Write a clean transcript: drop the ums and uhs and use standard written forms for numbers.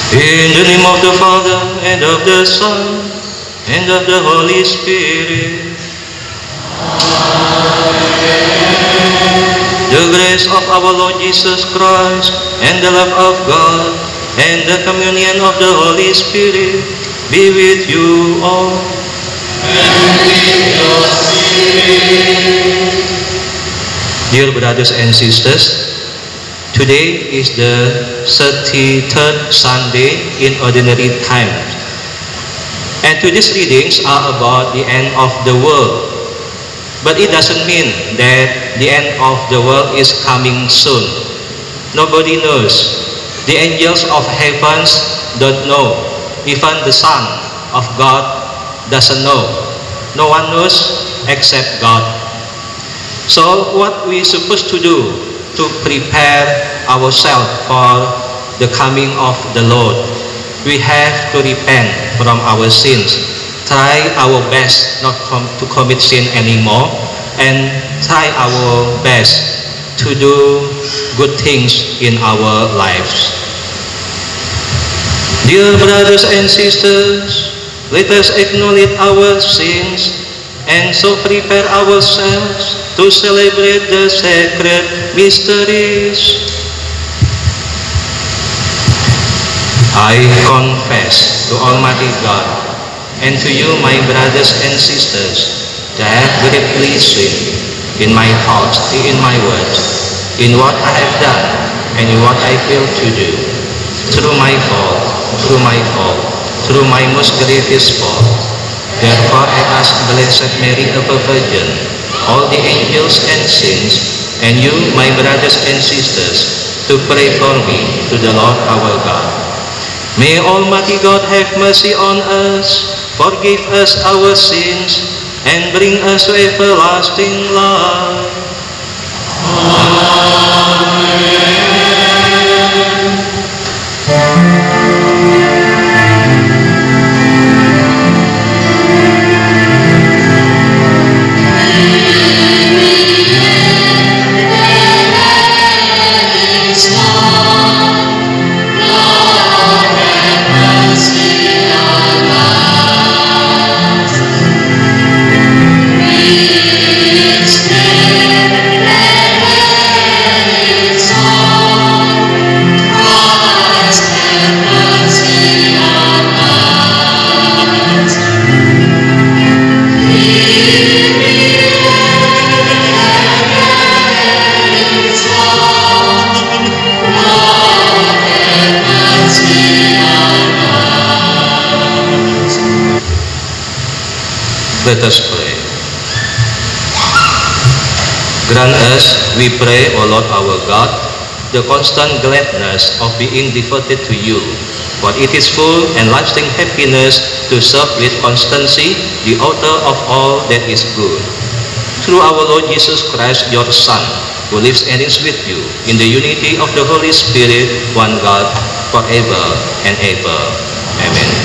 In the name of the Father, and of the Son, and of the Holy Spirit. The grace of our Lord Jesus Christ, and the love of God, and the communion of the Holy Spirit be with you all. And with your spirit. Dear brothers and sisters, today is the 33rd Sunday in Ordinary Time. And today's readings are about the end of the world. But it doesn't mean that the end of the world is coming soon. Nobody knows. The angels of heavens don't know. Even the Son of God doesn't know. No one knows except God. So what we supposed to do to prepare ourselves for the coming of the Lord? We have to repent from our sins, try our best not to commit sin anymore, and try our best to do good things in our lives. Dear brothers and sisters, let us acknowledge our sins and so prepare ourselves to celebrate the sacred mysteries. I confess to Almighty God and to you, my brothers and sisters, that I have greatly sinned in my thoughts, in my words, in what I have done, and in what I failed to do, through my most grievous fault. Therefore I ask Blessed Mary, ever Virgin, all the angels and saints, and you, my brothers and sisters, to pray for me to the Lord our God. May Almighty God have mercy on us, forgive us our sins, and bring us to everlasting life. Let us pray. Grant us, we pray, O Lord our God, the constant gladness of being devoted to you, for it is full and lasting happiness to serve with constancy the author of all that is good. Through our Lord Jesus Christ, your Son, who lives and is with you in the unity of the Holy Spirit, one God, forever and ever. Amen.